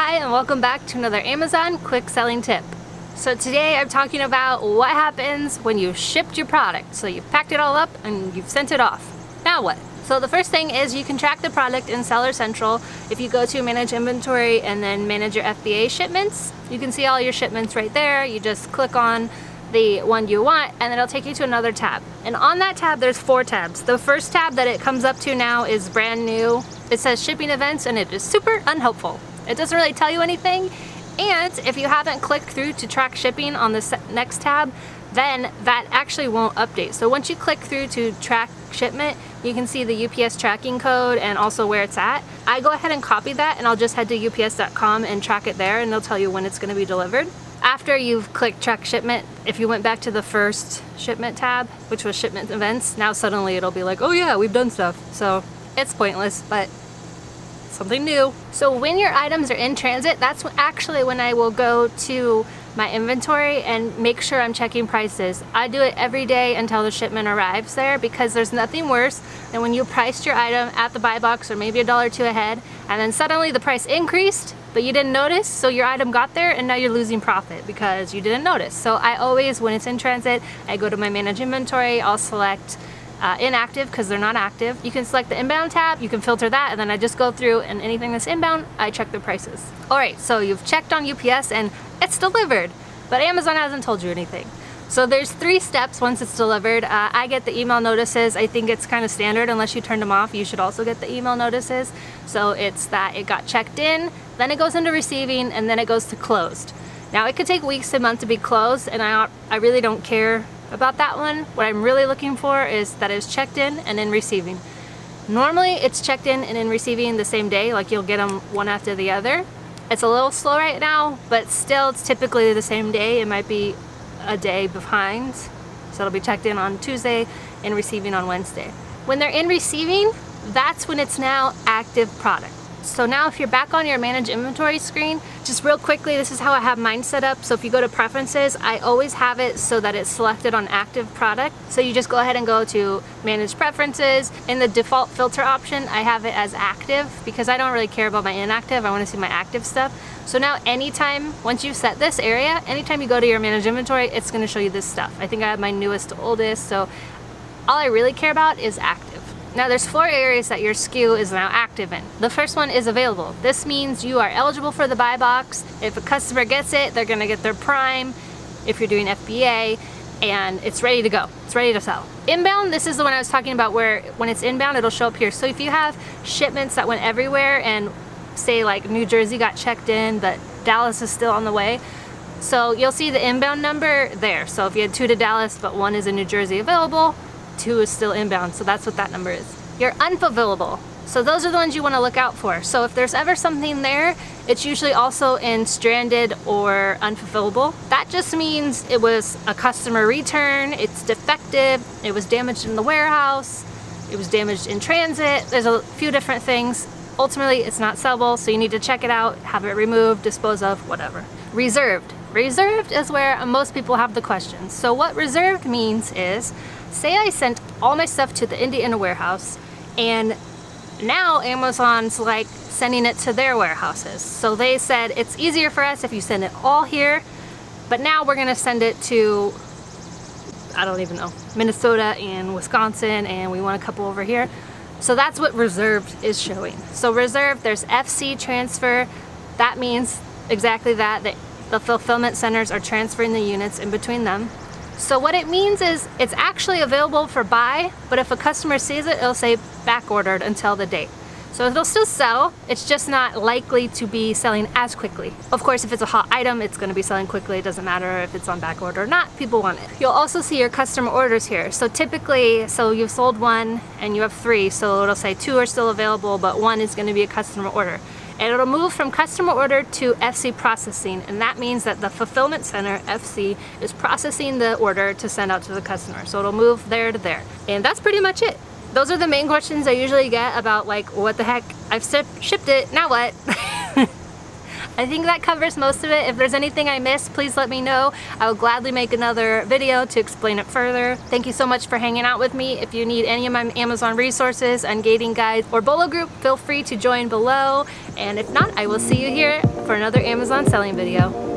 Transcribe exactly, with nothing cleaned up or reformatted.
Hi and welcome back to another Amazon quick selling tip. So today I'm talking about what happens when you shipped your product. So you've packed it all up and you've sent it off. Now what? So the first thing is you can track the product in Seller Central. If you go to manage inventory and then manage your F B A shipments, you can see all your shipments right there. You just click on the one you want and it'll take you to another tab. And on that tab there's four tabs. The first tab that it comes up to now is brand new. It says shipping events and it is super unhelpful. It doesn't really tell you anything, and if you haven't clicked through to track shipping on the next tab, then that actually won't update. So once you click through to track shipment, you can see the U P S tracking code and also where it's at. I go ahead and copy that and I'll just head to U P S dot com and track it there, and they'll tell you when it's going to be delivered. After you've clicked track shipment, if you went back to the first shipment tab, which was shipment events, now suddenly it'll be like, oh yeah, we've done stuff. So it's pointless, but something new. So when your items are in transit, that's actually when I will go to my inventory and make sure I'm checking prices. I do it every day until the shipment arrives there, because there's nothing worse than when you priced your item at the buy box or maybe a dollar or two ahead, and then suddenly the price increased but you didn't notice, so your item got there and now you're losing profit because you didn't notice. So I always, when it's in transit, I go to my manage inventory, I'll select Uh, inactive because they're not active. You can select the inbound tab, you can filter that, and then I just go through and anything that's inbound, I check the prices. Alright, so you've checked on U P S and it's delivered, but Amazon hasn't told you anything. So there's three steps once it's delivered. Uh, I get the email notices. I think it's kind of standard unless you turned them off. You should also get the email notices. So it's that it got checked in, then it goes into receiving, and then it goes to closed. Now it could take weeks to months to be closed, and I, I really don't care about that one. What I'm really looking for is that it's checked in and in receiving. Normally it's checked in and in receiving the same day, like you'll get them one after the other. It's a little slow right now, but still it's typically the same day. It might be a day behind. So it'll be checked in on Tuesday and receiving on Wednesday. When they're in receiving, that's when it's now active product. So now if you're back on your manage inventory screen, just real quickly, this is how I have mine set up. So if you go to preferences, I always have it so that it's selected on active product. So you just go ahead and go to manage preferences. In the default filter option, I have it as active because I don't really care about my inactive. I want to see my active stuff. So now anytime, once you've set this area, anytime you go to your manage inventory, it's going to show you this stuff. I think I have my newest to oldest. So all I really care about is active. Now there's four areas that your S K U is now active in. The first one is available. This means you are eligible for the buy box. If a customer gets it, they're gonna get their prime if you're doing F B A, and it's ready to go. It's ready to sell. Inbound, this is the one I was talking about where when it's inbound, it'll show up here. So if you have shipments that went everywhere and say like New Jersey got checked in, but Dallas is still on the way, so you'll see the inbound number there. So if you had two to Dallas, but one is in New Jersey available, two is still inbound, so that's what that number is. Your unfulfillable. So those are the ones you want to look out for. So if there's ever something there, it's usually also in stranded or unfulfillable. That just means it was a customer return, it's defective, it was damaged in the warehouse, it was damaged in transit. There's a few different things. Ultimately, it's not sellable, so you need to check it out, have it removed, dispose of, whatever. Reserved. Reserved is where most people have the questions. So what reserved means is, say I sent all my stuff to the Indiana warehouse, and now Amazon's like sending it to their warehouses. So they said it's easier for us if you send it all here, but now we're gonna send it to, I don't even know, Minnesota and Wisconsin, and we want a couple over here. So that's what reserved is showing. So reserved, there's F C transfer. That means exactly that, that the fulfillment centers are transferring the units in between them. So what it means is it's actually available for buy, but if a customer sees it, it'll say back ordered until the date. So it'll still sell, it's just not likely to be selling as quickly. Of course, if it's a hot item, it's gonna be selling quickly. It doesn't matter if it's on back order or not, people want it. You'll also see your customer orders here. So typically, so you've sold one and you have three, so it'll say two are still available, but one is gonna be a customer order. And it'll move from customer order to F C processing, and that means that the fulfillment center, F C, is processing the order to send out to the customer. So it'll move there to there. And that's pretty much it. Those are the main questions I usually get about, like, what the heck, I've shipped it, now what? I think that covers most of it. If there's anything I missed, please let me know. I will gladly make another video to explain it further. Thank you so much for hanging out with me. If you need any of my Amazon resources, ungating guides, or Bolo group, feel free to join below. And if not, I will see you here for another Amazon selling video.